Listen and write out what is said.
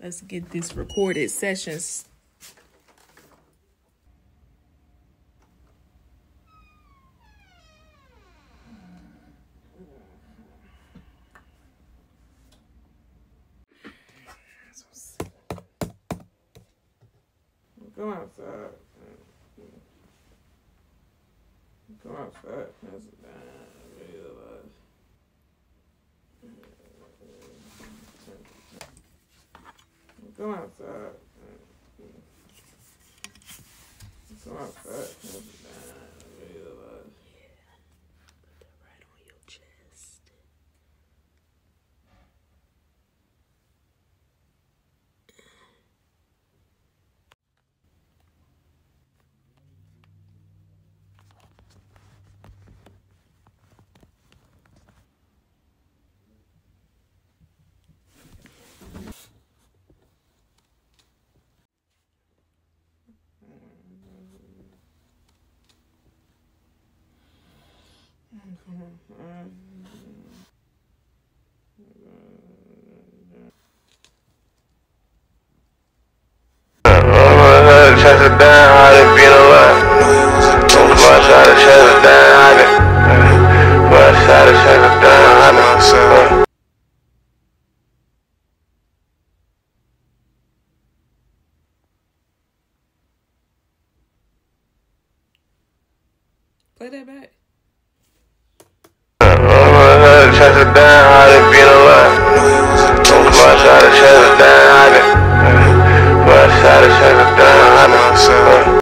Let's get this recorded sessions. Go outside. Go outside. That's Go outside. Go outside. Put that right on your chest. Chest it down, how they feel alive. West side of chest it down, how they. West side of chest it down, how they. Play that back. Chest it down, how they feel alive. West side of chest it down, how they. West side of chest it down, how they.